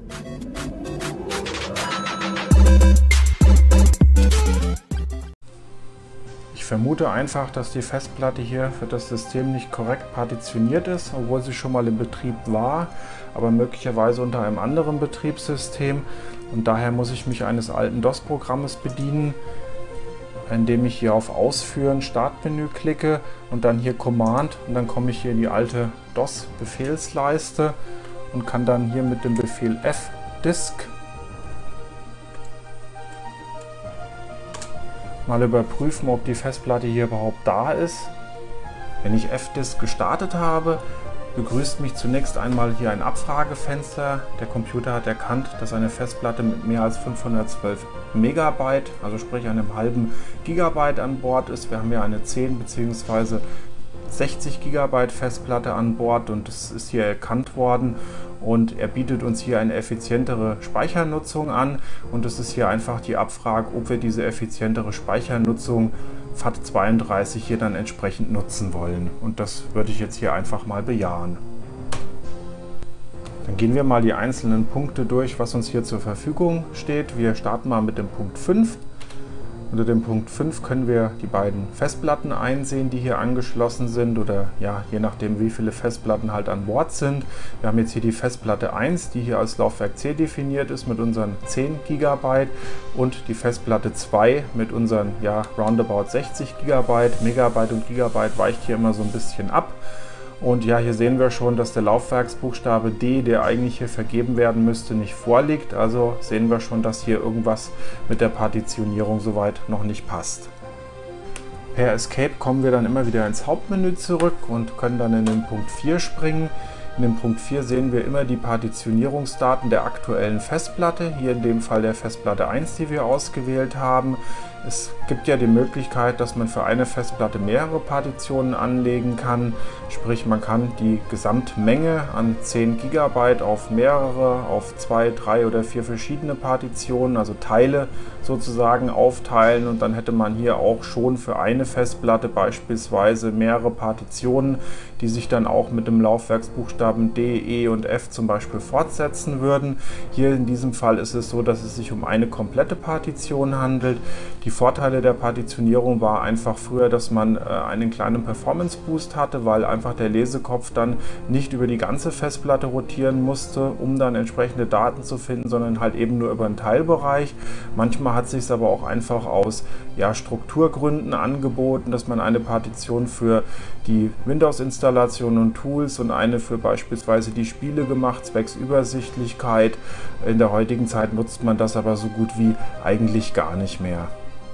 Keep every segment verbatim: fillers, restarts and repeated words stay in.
Ich vermute einfach, dass die Festplatte hier für das System nicht korrekt partitioniert ist, obwohl sie schon mal im Betrieb war, aber möglicherweise unter einem anderen Betriebssystem. Und daher muss ich mich eines alten DOS-Programmes bedienen, indem ich hier auf Ausführen, Startmenü klicke und dann hier Command und dann komme ich hier in die alte DOS-Befehlsleiste und kann dann hier mit dem Befehl fdisk mal überprüfen, ob die Festplatte hier überhaupt da ist. Wenn ich fdisk gestartet habe, begrüßt mich zunächst einmal hier ein Abfragefenster. Der Computer hat erkannt, dass eine Festplatte mit mehr als fünfhundertzwölf Megabyte, also sprich einem halben Gigabyte an Bord ist. Wir haben ja eine zehn bzw. sechzig Gigabyte Festplatte an Bord und es ist hier erkannt worden und er bietet uns hier eine effizientere Speichernutzung an und es ist hier einfach die Abfrage, ob wir diese effizientere Speichernutzung F A T zweiunddreißig hier dann entsprechend nutzen wollen und das würde ich jetzt hier einfach mal bejahen. Dann gehen wir mal die einzelnen Punkte durch, was uns hier zur Verfügung steht. Wir starten mal mit dem Punkt fünf. Unter dem Punkt fünf können wir die beiden Festplatten einsehen, die hier angeschlossen sind oder ja, je nachdem wie viele Festplatten halt an Bord sind. Wir haben jetzt hier die Festplatte eins, die hier als Laufwerk C definiert ist mit unseren zehn Gigabyte und die Festplatte zwei mit unseren ja, roundabout sechzig Gigabyte. Megabyte und Gigabyte weicht hier immer so ein bisschen ab. Und ja, hier sehen wir schon, dass der Laufwerksbuchstabe D, der eigentlich hier vergeben werden müsste, nicht vorliegt. Also sehen wir schon, dass hier irgendwas mit der Partitionierung soweit noch nicht passt. Per Escape kommen wir dann immer wieder ins Hauptmenü zurück und können dann in den Punkt vier springen. In dem Punkt vier sehen wir immer die Partitionierungsdaten der aktuellen Festplatte, hier in dem Fall der Festplatte eins, die wir ausgewählt haben. Es gibt ja die Möglichkeit, dass man für eine Festplatte mehrere Partitionen anlegen kann, sprich man kann die Gesamtmenge an zehn Gigabyte auf mehrere, auf zwei, drei oder vier verschiedene Partitionen, also Teile sozusagen aufteilen und dann hätte man hier auch schon für eine Festplatte beispielsweise mehrere Partitionen, die sich dann auch mit dem Laufwerksbuchstaben D, E und F zum Beispiel fortsetzen würden. Hier in diesem Fall ist es so, dass es sich um eine komplette Partition handelt. Die Vorteile der Partitionierung war einfach früher, dass man äh, einen kleinen Performance Boost hatte, weil einfach der Lesekopf dann nicht über die ganze Festplatte rotieren musste, um dann entsprechende Daten zu finden, sondern halt eben nur über einen Teilbereich. Manchmal hat es sich aber auch einfach aus ja, Strukturgründen angeboten, dass man eine Partition für die Windows-Installation und Tools und eine für beispielsweise die Spiele gemacht, zwecks Übersichtlichkeit. In der heutigen Zeit nutzt man das aber so gut wie eigentlich gar nicht mehr.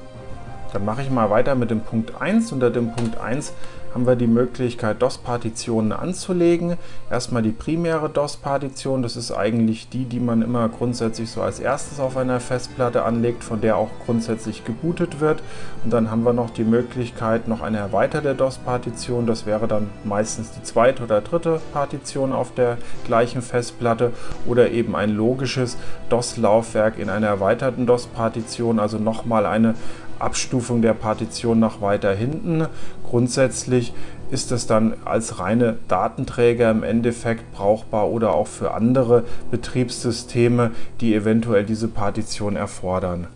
Dann mache ich mal weiter mit dem Punkt eins. Unter dem Punkt eins haben wir die Möglichkeit, DOS-Partitionen anzulegen. Erstmal die primäre DOS-Partition, das ist eigentlich die, die man immer grundsätzlich so als erstes auf einer Festplatte anlegt, von der auch grundsätzlich gebootet wird. Und dann haben wir noch die Möglichkeit, noch eine erweiterte DOS-Partition, das wäre dann meistens die zweite oder dritte Partition auf der gleichen Festplatte oder eben ein logisches DOS-Laufwerk in einer erweiterten DOS-Partition, also nochmal eine Abstufung der Partition nach weiter hinten. Grundsätzlich ist es dann als reine Datenträger im Endeffekt brauchbar oder auch für andere Betriebssysteme, die eventuell diese Partition erfordern.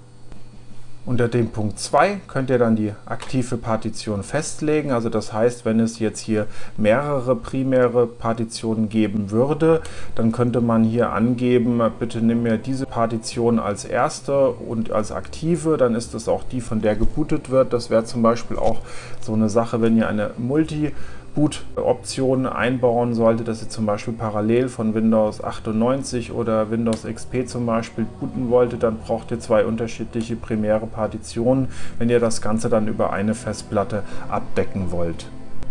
Unter dem Punkt zwei könnt ihr dann die aktive Partition festlegen, also das heißt, wenn es jetzt hier mehrere primäre Partitionen geben würde, dann könnte man hier angeben, bitte nimm mir diese Partition als erste und als aktive, dann ist das auch die, von der gebootet wird. Das wäre zum Beispiel auch so eine Sache, wenn ihr eine Multi Boot-Optionen einbauen sollte, dass ihr zum Beispiel parallel von Windows achtundneunzig oder Windows X P zum Beispiel booten wolltet, dann braucht ihr zwei unterschiedliche primäre Partitionen, wenn ihr das Ganze dann über eine Festplatte abdecken wollt.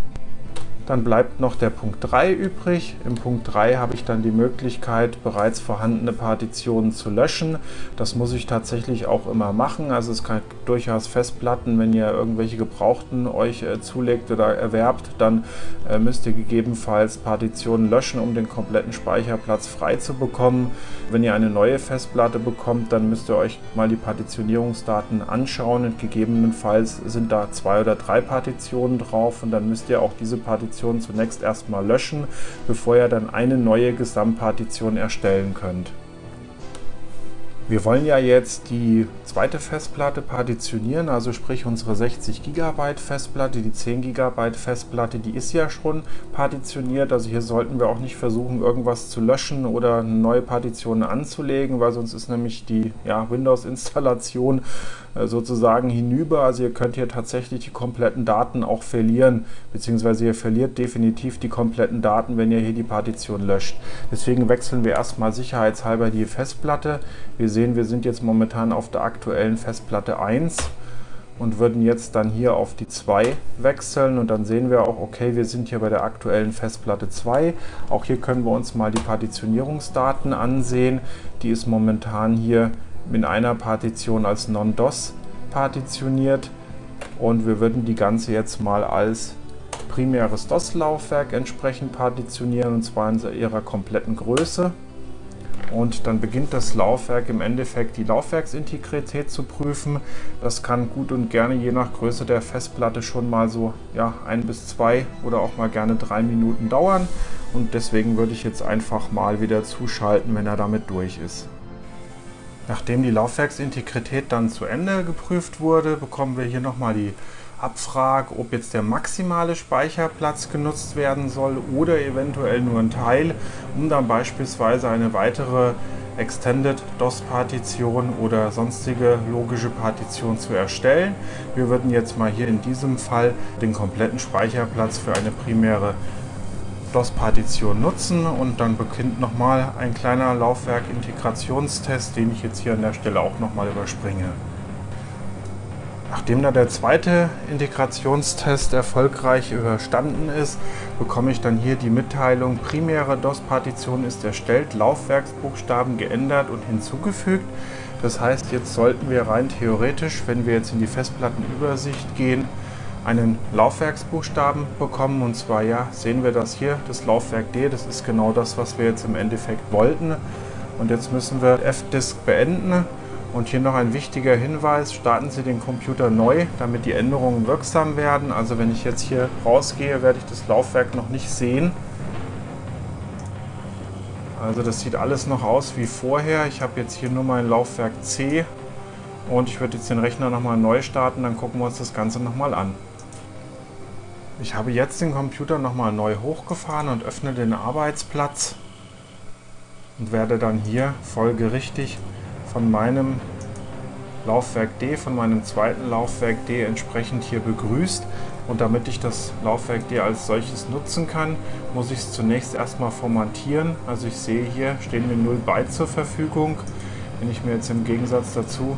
Dann bleibt noch der Punkt drei übrig. Im Punkt drei habe ich dann die Möglichkeit, bereits vorhandene Partitionen zu löschen. Das muss ich tatsächlich auch immer machen. Also es kann durchaus Festplatten, wenn ihr irgendwelche gebrauchten euch äh, zulegt oder erwerbt, dann äh, müsst ihr gegebenenfalls Partitionen löschen, um den kompletten Speicherplatz frei zu bekommen. Wenn ihr eine neue Festplatte bekommt, dann müsst ihr euch mal die Partitionierungsdaten anschauen und gegebenenfalls sind da zwei oder drei Partitionen drauf und dann müsst ihr auch diese Partitionen zunächst erstmal löschen, bevor ihr dann eine neue Gesamtpartition erstellen könnt. Wir wollen ja jetzt die zweite Festplatte partitionieren, also sprich unsere sechzig Gigabyte Festplatte, die zehn Gigabyte Festplatte, die ist ja schon partitioniert, also hier sollten wir auch nicht versuchen, irgendwas zu löschen oder eine neue Partition anzulegen, weil sonst ist nämlich die ja, Windows-Installation äh, sozusagen hinüber, also ihr könnt hier tatsächlich die kompletten Daten auch verlieren, beziehungsweise ihr verliert definitiv die kompletten Daten, wenn ihr hier die Partition löscht. Deswegen wechseln wir erstmal sicherheitshalber die Festplatte. Wir sehen, wir sind jetzt momentan auf der aktuellen Festplatte eins und würden jetzt dann hier auf die zwei wechseln und dann sehen wir auch, okay, wir sind hier bei der aktuellen Festplatte zwei. Auch hier können wir uns mal die Partitionierungsdaten ansehen. Die ist momentan hier in einer Partition als Non-DOS partitioniert und wir würden die ganze jetzt mal als primäres DOS-Laufwerk entsprechend partitionieren und zwar in ihrer kompletten Größe. Und dann beginnt das Laufwerk im Endeffekt die Laufwerksintegrität zu prüfen. Das kann gut und gerne je nach Größe der Festplatte schon mal so ja, ein bis zwei oder auch mal gerne drei Minuten dauern. Und deswegen würde ich jetzt einfach mal wieder zuschalten, wenn er damit durch ist. Nachdem die Laufwerksintegrität dann zu Ende geprüft wurde, bekommen wir hier nochmal die Abfrage, ob jetzt der maximale Speicherplatz genutzt werden soll oder eventuell nur ein Teil, um dann beispielsweise eine weitere Extended DOS-Partition oder sonstige logische Partition zu erstellen. Wir würden jetzt mal hier in diesem Fall den kompletten Speicherplatz für eine primäre DOS-Partition nutzen und dann beginnt nochmal ein kleiner Laufwerk-Integrationstest, den ich jetzt hier an der Stelle auch nochmal überspringe. Nachdem da der zweite Integrationstest erfolgreich überstanden ist, bekomme ich dann hier die Mitteilung, primäre DOS-Partition ist erstellt, Laufwerksbuchstaben geändert und hinzugefügt. Das heißt, jetzt sollten wir rein theoretisch, wenn wir jetzt in die Festplattenübersicht gehen, einen Laufwerksbuchstaben bekommen. Und zwar, ja, sehen wir das hier, das Laufwerk D, das ist genau das, was wir jetzt im Endeffekt wollten. Und jetzt müssen wir F-Disk beenden. Und hier noch ein wichtiger Hinweis, starten Sie den Computer neu, damit die Änderungen wirksam werden. Also wenn ich jetzt hier rausgehe, werde ich das Laufwerk noch nicht sehen. Also das sieht alles noch aus wie vorher. Ich habe jetzt hier nur mein Laufwerk C und ich würde jetzt den Rechner nochmal neu starten, dann gucken wir uns das Ganze nochmal an. Ich habe jetzt den Computer nochmal neu hochgefahren und öffne den Arbeitsplatz und werde dann hier folgerichtig von meinem Laufwerk D, von meinem zweiten Laufwerk D entsprechend hier begrüßt. Und damit ich das Laufwerk D als solches nutzen kann, muss ich es zunächst erstmal formatieren. Also ich sehe hier, stehen mir null Byte zur Verfügung. Wenn ich mir jetzt im Gegensatz dazu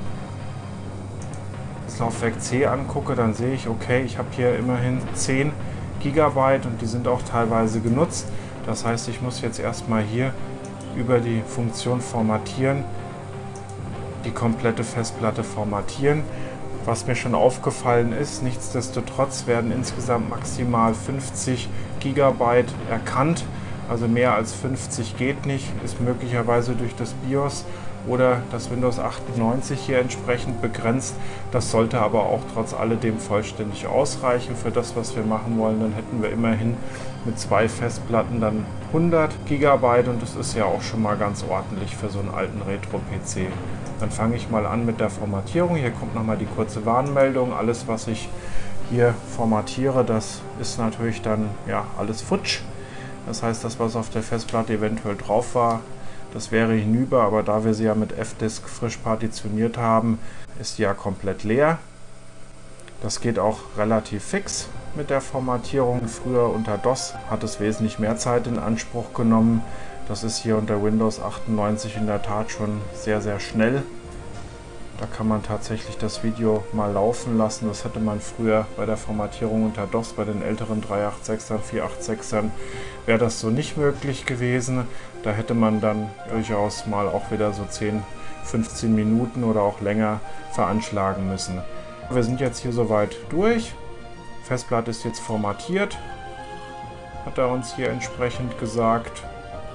das Laufwerk C angucke, dann sehe ich, okay, ich habe hier immerhin zehn Gigabyte und die sind auch teilweise genutzt. Das heißt, ich muss jetzt erstmal hier über die Funktion formatieren die komplette Festplatte formatieren. Was mir schon aufgefallen ist, nichtsdestotrotz werden insgesamt maximal fünfzig Gigabyte erkannt. Also mehr als fünfzig geht nicht, ist möglicherweise durch das BIOS oder das Windows achtundneunzig hier entsprechend begrenzt. Das sollte aber auch trotz alledem vollständig ausreichen für das, was wir machen wollen. Dann hätten wir immerhin mit zwei Festplatten dann hundert Gigabyte und das ist ja auch schon mal ganz ordentlich für so einen alten Retro-P C. Dann fange ich mal an mit der Formatierung. Hier kommt nochmal die kurze Warnmeldung. Alles, was ich hier formatiere, das ist natürlich dann ja alles futsch. Das heißt, das, was auf der Festplatte eventuell drauf war, das wäre hinüber, aber da wir sie ja mit F-Disk frisch partitioniert haben, ist die ja komplett leer. Das geht auch relativ fix mit der Formatierung. Früher unter DOS hat es wesentlich mehr Zeit in Anspruch genommen. Das ist hier unter Windows achtundneunzig in der Tat schon sehr, sehr schnell. Da kann man tatsächlich das Video mal laufen lassen. Das hätte man früher bei der Formatierung unter DOS, bei den älteren drei acht sechsern, vier acht sechsern, wäre das so nicht möglich gewesen. Da hätte man dann durchaus mal auch wieder so zehn, fünfzehn Minuten oder auch länger veranschlagen müssen. Wir sind jetzt hier soweit durch. Festplatte ist jetzt formatiert, hat er uns hier entsprechend gesagt.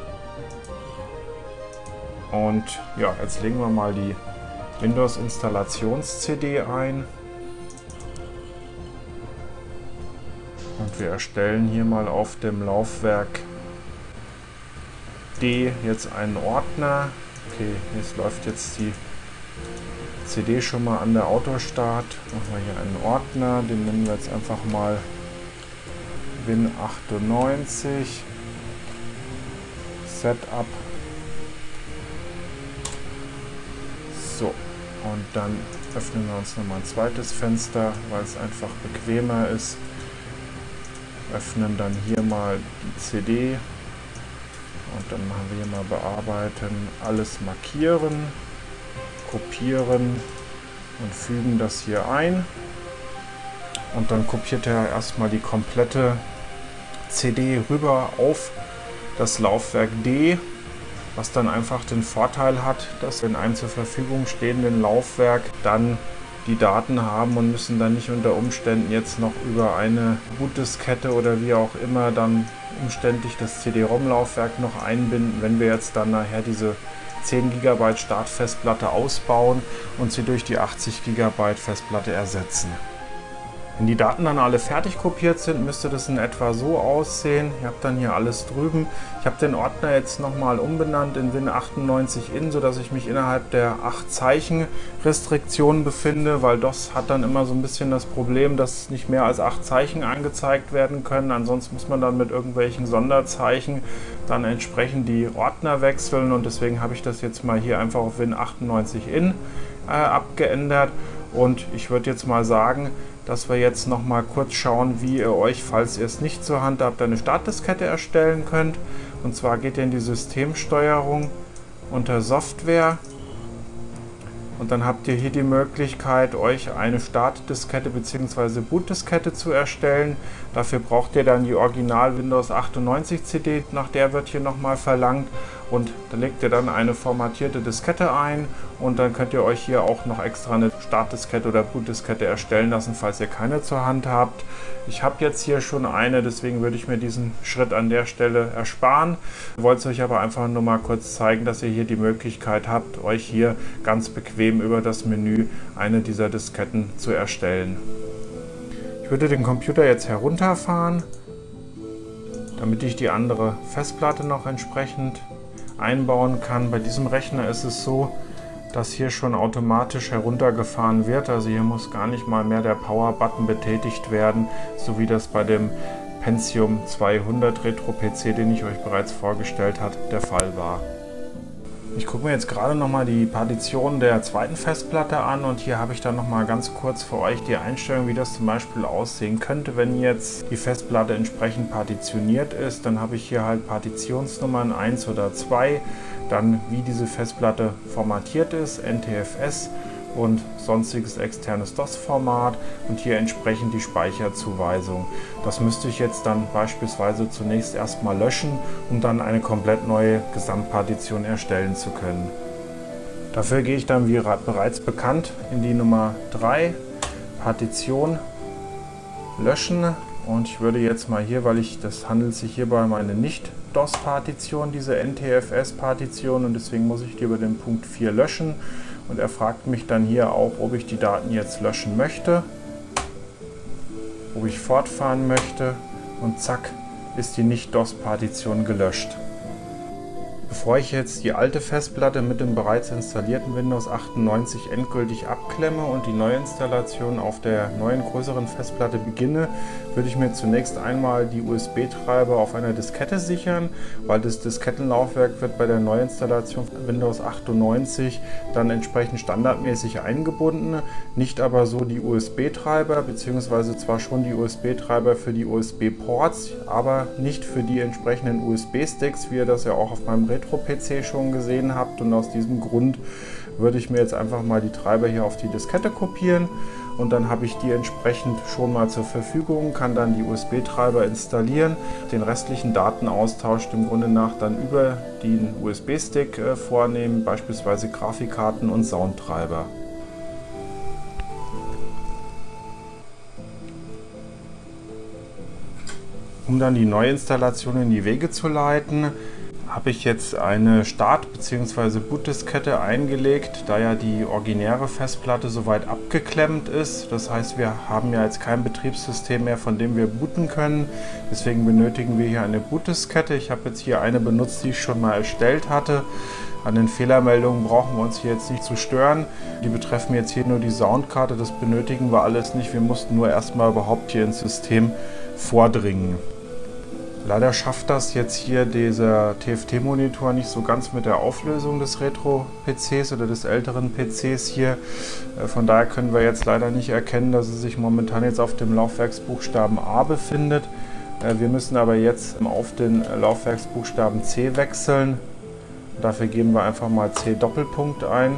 Und ja, jetzt legen wir mal die Windows-Installations-C D ein. Und wir erstellen hier mal auf dem Laufwerk D jetzt einen Ordner Okay, jetzt läuft jetzt die C D schon mal an der Autostart. Machen wir hier einen Ordner, den nennen wir jetzt einfach mal Win achtundneunzig. Setup. So, und dann öffnen wir uns nochmal ein zweites Fenster, weil es einfach bequemer ist. Öffnen dann hier mal die C D und dann machen wir hier mal bearbeiten, alles markieren, kopieren und fügen das hier ein. Und dann kopiert er erstmal die komplette C D rüber auf das Laufwerk D, was dann einfach den Vorteil hat, dass wir in einem zur Verfügung stehenden Laufwerk dann die Daten haben und müssen dann nicht unter Umständen jetzt noch über eine Bootdiskette oder wie auch immer dann umständlich das C D-ROM-Laufwerk noch einbinden, wenn wir jetzt dann nachher diese zehn Gigabyte Startfestplatte ausbauen und sie durch die achtzig Gigabyte Festplatte ersetzen. Wenn die Daten dann alle fertig kopiert sind, müsste das in etwa so aussehen. Ihr habt dann hier alles drüben. Ich habe den Ordner jetzt nochmal umbenannt in Win achtundneunzig in, sodass ich mich innerhalb der acht Zeichen Restriktion befinde, weil DOS hat dann immer so ein bisschen das Problem, dass nicht mehr als acht Zeichen angezeigt werden können. Ansonsten muss man dann mit irgendwelchen Sonderzeichen dann entsprechend die Ordner wechseln und deswegen habe ich das jetzt mal hier einfach auf Win achtundneunzig in äh, abgeändert. Und ich würde jetzt mal sagen, dass wir jetzt noch mal kurz schauen, wie ihr euch, falls ihr es nicht zur Hand habt, eine Startdiskette erstellen könnt. Und zwar geht ihr in die Systemsteuerung unter Software und dann habt ihr hier die Möglichkeit, euch eine Startdiskette bzw. Bootdiskette zu erstellen. Dafür braucht ihr dann die Original Windows achtundneunzig C D, nach der wird hier nochmal verlangt. Und da legt ihr dann eine formatierte Diskette ein und dann könnt ihr euch hier auch noch extra eine Startdiskette oder Bootdiskette erstellen lassen, falls ihr keine zur Hand habt. Ich habe jetzt hier schon eine, deswegen würde ich mir diesen Schritt an der Stelle ersparen. Ich wollte es euch aber einfach nur mal kurz zeigen, dass ihr hier die Möglichkeit habt, euch hier ganz bequem über das Menü eine dieser Disketten zu erstellen. Ich würde den Computer jetzt herunterfahren, damit ich die andere Festplatte noch entsprechend einbauen kann. Bei diesem Rechner ist es so, dass hier schon automatisch heruntergefahren wird. Also hier muss gar nicht mal mehr der Power-Button betätigt werden, so wie das bei dem Pentium zweihundert Retro-P C, den ich euch bereits vorgestellt habe, der Fall war. Ich gucke mir jetzt gerade nochmal die Partition der zweiten Festplatte an und hier habe ich dann nochmal ganz kurz für euch die Einstellung, wie das zum Beispiel aussehen könnte, wenn jetzt die Festplatte entsprechend partitioniert ist. Dann habe ich hier halt Partitionsnummern eins oder zwei, dann wie diese Festplatte formatiert ist, N T F S und sonstiges externes DOS-Format und hier entsprechend die Speicherzuweisung. Das müsste ich jetzt dann beispielsweise zunächst erstmal löschen, um dann eine komplett neue Gesamtpartition erstellen zu können. Dafür gehe ich dann, wie bereits bekannt, in die Nummer drei, Partition, löschen. Und ich würde jetzt mal hier, weil ich das handelt sich hierbei um eine Nicht-DOS-Partition, diese N T F S-Partition, und deswegen muss ich die über den Punkt vier löschen. Und er fragt mich dann hier auch, ob ich die Daten jetzt löschen möchte, ob ich fortfahren möchte und zack ist die Nicht-DOS-Partition gelöscht. Bevor ich jetzt die alte Festplatte mit dem bereits installierten Windows achtundneunzig endgültig abklemme und die Neuinstallation auf der neuen größeren Festplatte beginne, würde ich mir zunächst einmal die U S B-Treiber auf einer Diskette sichern, weil das Diskettenlaufwerk wird bei der Neuinstallation von Windows achtundneunzig dann entsprechend standardmäßig eingebunden, nicht aber so die U S B-Treiber, beziehungsweise zwar schon die U S B-Treiber für die U S B-Ports, aber nicht für die entsprechenden U S B-Sticks, wie ihr das ja auch auf meinem Retro-P C schon gesehen habt, und aus diesem Grund würde ich mir jetzt einfach mal die Treiber hier auf die Diskette kopieren und dann habe ich die entsprechend schon mal zur Verfügung, kann dann die U S B-Treiber installieren, den restlichen Datenaustausch dem Grunde nach dann über den U S B-Stick äh, vornehmen, beispielsweise Grafikkarten und Soundtreiber. Um dann die Neuinstallation in die Wege zu leiten, habe ich jetzt eine Start- bzw. Bootdiskette eingelegt, da ja die originäre Festplatte soweit abgeklemmt ist. Das heißt, wir haben ja jetzt kein Betriebssystem mehr, von dem wir booten können. Deswegen benötigen wir hier eine Bootdiskette. Ich habe jetzt hier eine benutzt, die ich schon mal erstellt hatte. An den Fehlermeldungen brauchen wir uns hier jetzt nicht zu stören. Die betreffen jetzt hier nur die Soundkarte, das benötigen wir alles nicht. Wir mussten nur erstmal überhaupt hier ins System vordringen. Leider schafft das jetzt hier dieser T F T-Monitor nicht so ganz mit der Auflösung des Retro-P Cs oder des älteren P Cs hier. Von daher können wir jetzt leider nicht erkennen, dass es sich momentan jetzt auf dem Laufwerksbuchstaben A befindet. Wir müssen aber jetzt auf den Laufwerksbuchstaben C wechseln. Dafür geben wir einfach mal C Doppelpunkt ein.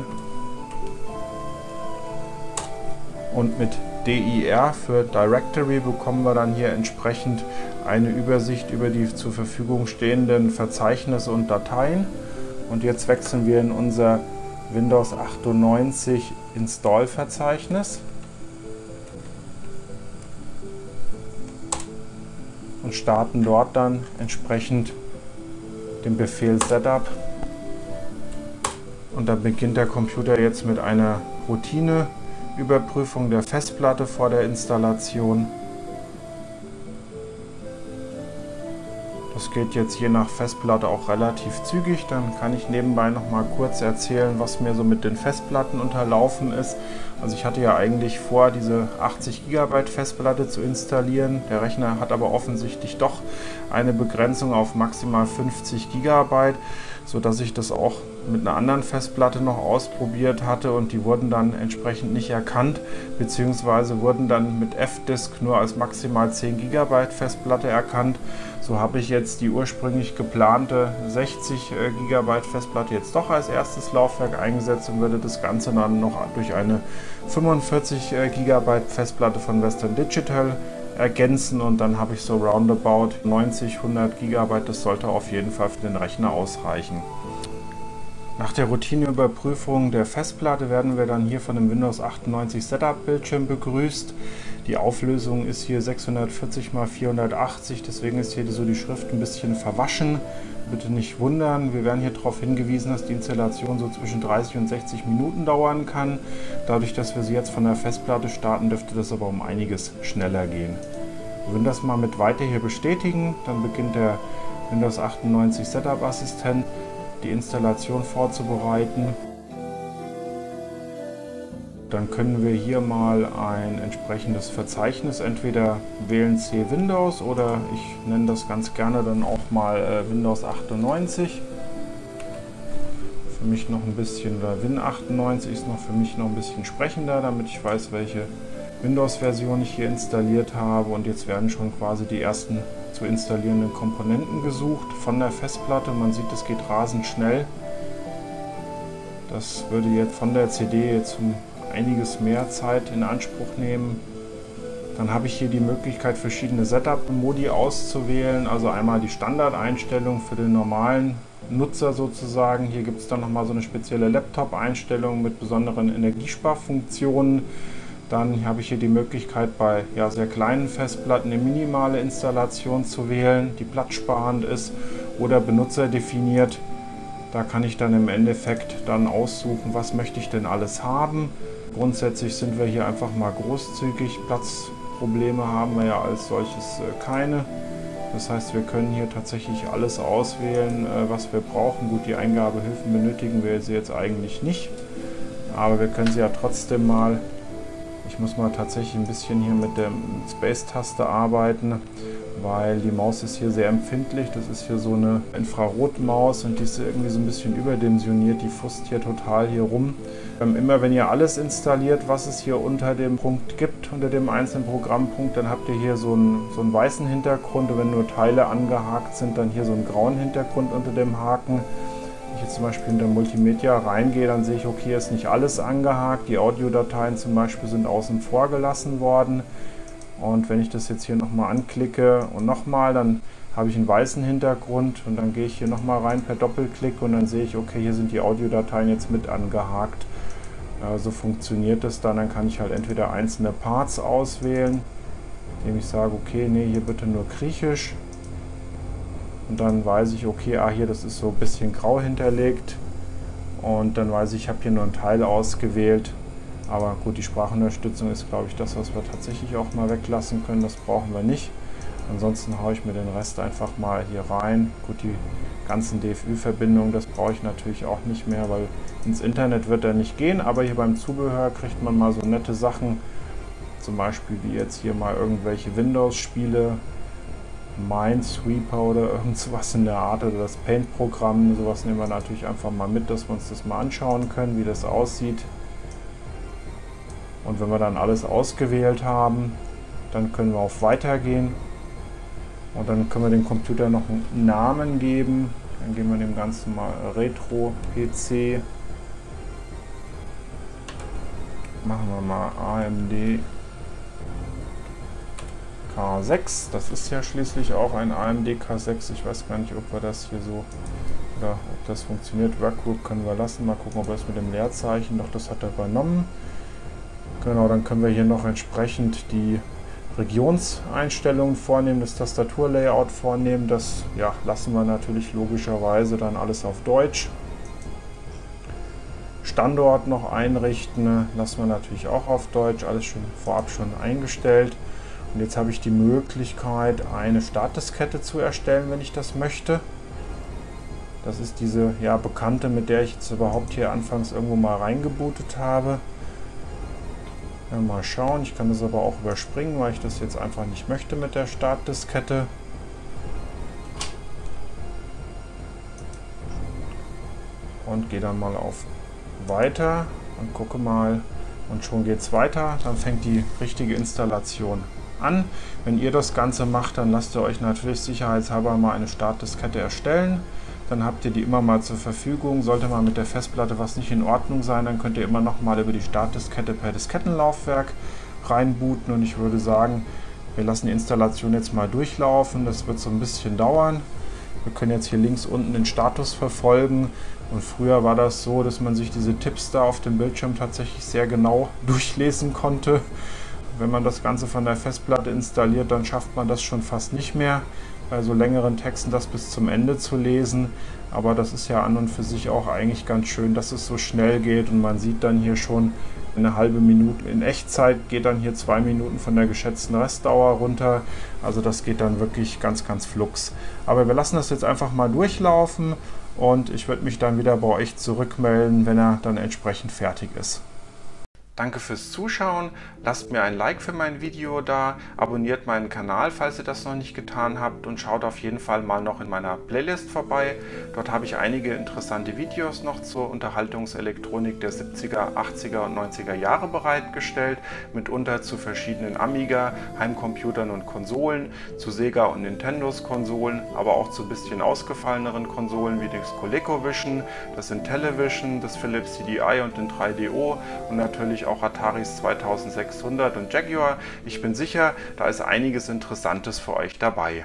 Und mit D I R für Directory bekommen wir dann hier entsprechend eine Übersicht über die zur Verfügung stehenden Verzeichnisse und Dateien. Und jetzt wechseln wir in unser Windows achtundneunzig Install-Verzeichnis und starten dort dann entsprechend den Befehl Setup. Und dann beginnt der Computer jetzt mit einer Routineüberprüfung der Festplatte vor der Installation. Das geht jetzt je nach Festplatte auch relativ zügig. Dann kann ich nebenbei noch mal kurz erzählen, was mir so mit den Festplatten unterlaufen ist. Also ich hatte ja eigentlich vor, diese achtzig Gigabyte Festplatte zu installieren. Der Rechner hat aber offensichtlich doch eine Begrenzung auf maximal fünfzig Gigabyte, sodass ich das auch mit einer anderen Festplatte noch ausprobiert hatte und die wurden dann entsprechend nicht erkannt, beziehungsweise wurden dann mit F-Disk nur als maximal zehn Gigabyte Festplatte erkannt. So habe ich jetzt die ursprünglich geplante sechzig Gigabyte Festplatte jetzt doch als erstes Laufwerk eingesetzt und würde das Ganze dann noch durch eine fünfundvierzig Gigabyte Festplatte von Western Digital ergänzen und dann habe ich so roundabout neunzig, hundert Gigabyte. Das sollte auf jeden Fall für den Rechner ausreichen. Nach der Routineüberprüfung der Festplatte werden wir dann hier von dem Windows achtundneunzig Setup-Bildschirm begrüßt. Die Auflösung ist hier sechshundertvierzig mal vierhundertachtzig, deswegen ist hier so die Schrift ein bisschen verwaschen. Bitte nicht wundern, wir werden hier darauf hingewiesen, dass die Installation so zwischen dreißig und sechzig Minuten dauern kann. Dadurch, dass wir sie jetzt von der Festplatte starten, dürfte das aber um einiges schneller gehen. Wenn wir das mal mit Weiter hier bestätigen, dann beginnt der Windows achtundneunzig Setup-Assistent die Installation vorzubereiten. Dann können wir hier mal ein entsprechendes Verzeichnis entweder wählen C Windows oder ich nenne das ganz gerne dann auch mal äh, Windows achtundneunzig. Für mich noch ein bisschen, oder Win achtundneunzig ist noch für mich noch ein bisschen sprechender, damit ich weiß, welche Windows-Version ich hier installiert habe. Und jetzt werden schon quasi die ersten zu installierenden Komponenten gesucht von der Festplatte. Man sieht, es geht rasend schnell. Das würde jetzt von der C D jetzt um einiges mehr Zeit in Anspruch nehmen. Dann habe ich hier die Möglichkeit, verschiedene Setup-Modi auszuwählen. Also einmal die Standardeinstellung für den normalen Nutzer sozusagen. Hier gibt es dann nochmal so eine spezielle Laptop-Einstellung mit besonderen Energiesparfunktionen. Dann habe ich hier die Möglichkeit, bei ja, sehr kleinen Festplatten eine minimale Installation zu wählen, die platzsparend ist oder benutzerdefiniert. Da kann ich dann im Endeffekt dann aussuchen, was möchte ich denn alles haben. Grundsätzlich sind wir hier einfach mal großzügig. Platzprobleme haben wir ja als solches keine. Das heißt, wir können hier tatsächlich alles auswählen, was wir brauchen. Gut, die Eingabehilfen benötigen wir sie jetzt eigentlich nicht, aber wir können sie ja trotzdem mal. Ich muss mal tatsächlich ein bisschen hier mit der Space-Taste arbeiten, weil die Maus ist hier sehr empfindlich. Das ist hier so eine Infrarotmaus und die ist irgendwie so ein bisschen überdimensioniert. Die fusst hier total hier rum. Ähm, immer wenn ihr alles installiert, was es hier unter dem Punkt gibt, unter dem einzelnen Programmpunkt, dann habt ihr hier so einen, so einen weißen Hintergrund und wenn nur Teile angehakt sind, dann hier so einen grauen Hintergrund unter dem Haken. Wenn ich jetzt zum Beispiel in der Multimedia reingehe, dann sehe ich, okay, hier ist nicht alles angehakt. Die Audiodateien zum Beispiel sind außen vor gelassen worden. Und wenn ich das jetzt hier nochmal anklicke und nochmal, dann habe ich einen weißen Hintergrund und dann gehe ich hier nochmal rein per Doppelklick und dann sehe ich, okay, hier sind die Audiodateien jetzt mit angehakt. Äh, so funktioniert das dann. Dann kann ich halt entweder einzelne Parts auswählen, indem ich sage, okay, nee, hier bitte nur Griechisch. Und dann weiß ich, okay, ah, hier, das ist so ein bisschen grau hinterlegt. Und dann weiß ich, ich habe hier nur einen Teil ausgewählt. Aber gut, die Sprachunterstützung ist, glaube ich, das, was wir tatsächlich auch mal weglassen können. Das brauchen wir nicht. Ansonsten haue ich mir den Rest einfach mal hier rein. Gut, die ganzen D F Ü-Verbindungen, das brauche ich natürlich auch nicht mehr, weil ins Internet wird er nicht gehen, aber hier beim Zubehör kriegt man mal so nette Sachen, zum Beispiel wie jetzt hier mal irgendwelche Windows-Spiele, Minesweeper oder irgend sowas in der Art, oder das Paint-Programm, sowas nehmen wir natürlich einfach mal mit, dass wir uns das mal anschauen können, wie das aussieht. Und wenn wir dann alles ausgewählt haben, dann können wir auf Weiter gehen und dann können wir dem Computer noch einen Namen geben. Dann geben wir dem Ganzen mal Retro P C. Machen wir mal A M D K sechs. Das ist ja schließlich auch ein A M D K sechs. Ich weiß gar nicht, ob wir das hier so, oder ob das funktioniert. Workgroup können wir lassen. Mal gucken, ob er es mit dem Leerzeichen, doch das hat er übernommen. Genau, dann können wir hier noch entsprechend die Regionseinstellungen vornehmen, das Tastaturlayout vornehmen. Das ja, lassen wir natürlich logischerweise dann alles auf Deutsch. Standort noch einrichten, lassen wir natürlich auch auf Deutsch, alles schon vorab schon eingestellt. Und jetzt habe ich die Möglichkeit, eine Startdiskette zu erstellen, wenn ich das möchte. Das ist diese ja, bekannte, mit der ich jetzt überhaupt hier anfangs irgendwo mal reingebootet habe. Ja, mal schauen, ich kann das aber auch überspringen, weil ich das jetzt einfach nicht möchte mit der Startdiskette. Und gehe dann mal auf Weiter und gucke mal, und schon geht es weiter. Dann fängt die richtige Installation an. Wenn ihr das Ganze macht, dann lasst ihr euch natürlich sicherheitshalber mal eine Startdiskette erstellen. Dann habt ihr die immer mal zur Verfügung. Sollte mal mit der Festplatte was nicht in Ordnung sein, dann könnt ihr immer noch mal über die Startdiskette per Diskettenlaufwerk reinbooten. Und ich würde sagen, wir lassen die Installation jetzt mal durchlaufen. Das wird so ein bisschen dauern. Wir können jetzt hier links unten den Status verfolgen. Und früher war das so, dass man sich diese Tipps da auf dem Bildschirm tatsächlich sehr genau durchlesen konnte. Wenn man das Ganze von der Festplatte installiert, dann schafft man das schon fast nicht mehr, bei so längeren Texten das bis zum Ende zu lesen. Aber das ist ja an und für sich auch eigentlich ganz schön, dass es so schnell geht und man sieht dann hier schon eine halbe Minute. In Echtzeit geht dann hier zwei Minuten von der geschätzten Restdauer runter. Also das geht dann wirklich ganz, ganz flugs. Aber wir lassen das jetzt einfach mal durchlaufen und ich würde mich dann wieder bei euch zurückmelden, wenn er dann entsprechend fertig ist. Danke fürs Zuschauen, lasst mir ein Like für mein Video da, abonniert meinen Kanal, falls ihr das noch nicht getan habt, und schaut auf jeden Fall mal noch in meiner Playlist vorbei. Dort habe ich einige interessante Videos noch zur Unterhaltungselektronik der siebziger, achtziger und neunziger Jahre bereitgestellt, mitunter zu verschiedenen Amiga, Heimcomputern und Konsolen, zu Sega und Nintendos Konsolen, aber auch zu bisschen ausgefalleneren Konsolen wie das ColecoVision, das Intellivision, das Philips C D I und den drei D O und natürlich auch auch Ataris zweitausendsechshundert und Jaguar. Ich bin sicher, da ist einiges Interessantes für euch dabei.